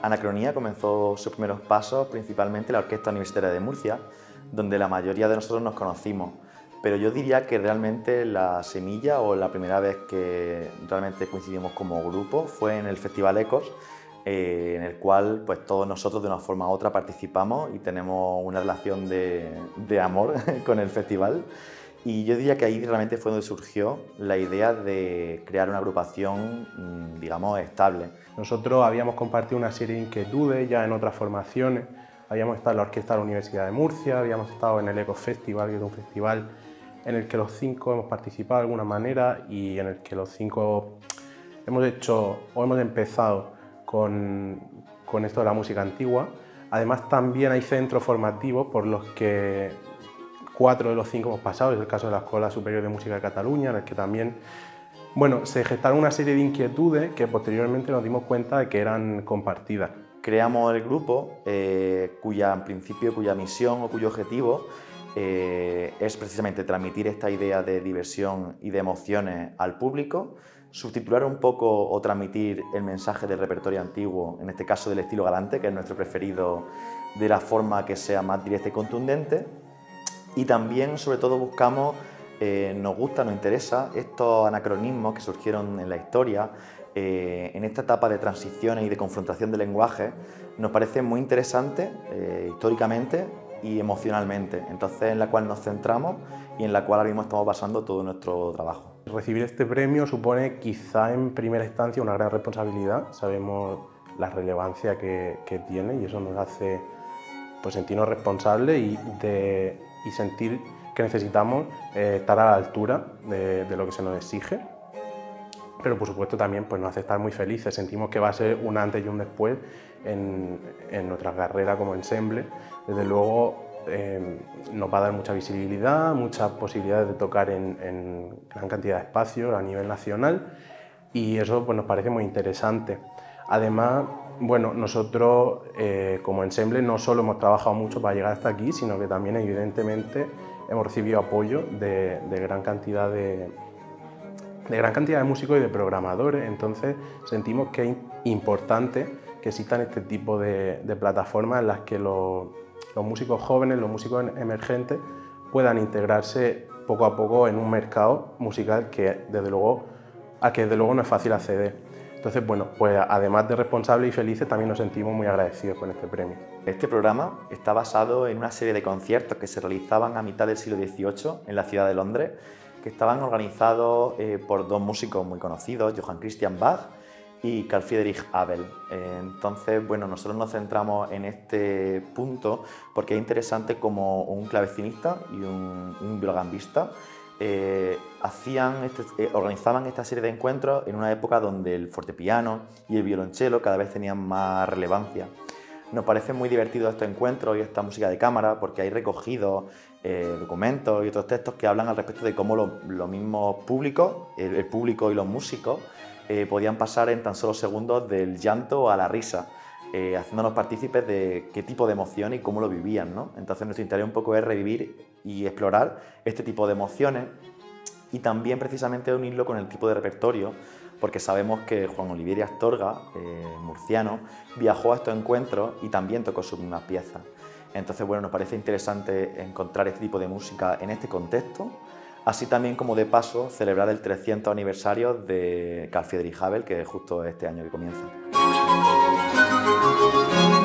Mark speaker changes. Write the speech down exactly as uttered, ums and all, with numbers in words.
Speaker 1: Anacronía comenzó sus primeros pasos principalmente en la Orquesta Universitaria de Murcia, donde la mayoría de nosotros nos conocimos. Pero yo diría que realmente la semilla o la primera vez que realmente coincidimos como grupo fue en el Festival Ecos, eh, en el cual pues, todos nosotros de una forma u otra participamos y tenemos una relación de, de amor con el festival. Y yo diría que ahí realmente fue donde surgió la idea de crear una agrupación, digamos, estable.
Speaker 2: Nosotros habíamos compartido una serie de inquietudes ya en otras formaciones. Habíamos estado en la Orquesta de la Universidad de Murcia, habíamos estado en el Ecos Festival, que es un festival en el que los cinco hemos participado de alguna manera y en el que los cinco hemos hecho o hemos empezado con, con esto de la música antigua. Además, también hay centros formativos por los que cuatro de los cinco hemos pasado, es el caso de la Escuela Superior de Música de Cataluña, en el que también bueno, se gestaron una serie de inquietudes que posteriormente nos dimos cuenta de que eran compartidas.
Speaker 1: Creamos el grupo, eh, cuya en principio, cuya misión o cuyo objetivo eh, es precisamente transmitir esta idea de diversión y de emociones al público, subtitular un poco o transmitir el mensaje del repertorio antiguo, en este caso del estilo galante, que es nuestro preferido, de la forma que sea más directa y contundente. Y también, sobre todo, buscamos, eh, nos gusta, nos interesa estos anacronismos que surgieron en la historia, eh, en esta etapa de transiciones y de confrontación de lenguajes, nos parece muy interesante eh, históricamente y emocionalmente, entonces en la cual nos centramos y en la cual ahora mismo estamos basando todo nuestro trabajo.
Speaker 2: Recibir este premio supone quizá en primera instancia una gran responsabilidad, sabemos la relevancia que, que tiene y eso nos hace pues, sentirnos responsables y de y sentir que necesitamos eh, estar a la altura de, de lo que se nos exige, pero por supuesto también pues, nos hace estar muy felices, sentimos que va a ser un antes y un después en, en nuestra carrera como ensemble. Desde luego eh, nos va a dar mucha visibilidad, muchas posibilidades de tocar en, en gran cantidad de espacios a nivel nacional y eso pues, nos parece muy interesante. Además, bueno, nosotros eh, como ensemble no solo hemos trabajado mucho para llegar hasta aquí, sino que también evidentemente hemos recibido apoyo de, de, gran, cantidad de, de gran cantidad de músicos y de programadores, entonces sentimos que es importante que existan este tipo de, de plataformas en las que los, los músicos jóvenes, los músicos emergentes puedan integrarse poco a poco en un mercado musical que desde luego, a que desde luego no es fácil acceder. Entonces, bueno, pues además de responsables y felices, también nos sentimos muy agradecidos con este premio.
Speaker 1: Este programa está basado en una serie de conciertos que se realizaban a mitad del siglo dieciocho en la ciudad de Londres, que estaban organizados eh, por dos músicos muy conocidos, Johann Christian Bach y Carl Friedrich Abel. Eh, entonces, bueno, nosotros nos centramos en este punto porque es interesante como un clavecinista y un, un viologambista Eh, hacían este, eh, organizaban esta serie de encuentros en una época donde el fortepiano y el violonchelo cada vez tenían más relevancia. Nos parecen muy divertidos estos encuentros y esta música de cámara porque hay recogidos eh, documentos y otros textos que hablan al respecto de cómo los lo mismos públicos, el, el público y los músicos eh, podían pasar en tan solo segundos del llanto a la risa, eh, haciéndonos partícipes de qué tipo de emoción y cómo lo vivían, ¿no? Entonces nuestro interés un poco es revivir y explorar este tipo de emociones y también precisamente unirlo con el tipo de repertorio, porque sabemos que Juan Olivieri Astorga, eh, murciano, viajó a estos encuentros y también tocó sus mismas piezas. Entonces, bueno, nos parece interesante encontrar este tipo de música en este contexto, así también como de paso celebrar el trescientos aniversario de Carl Friedrich Abel, que es justo este año que comienza.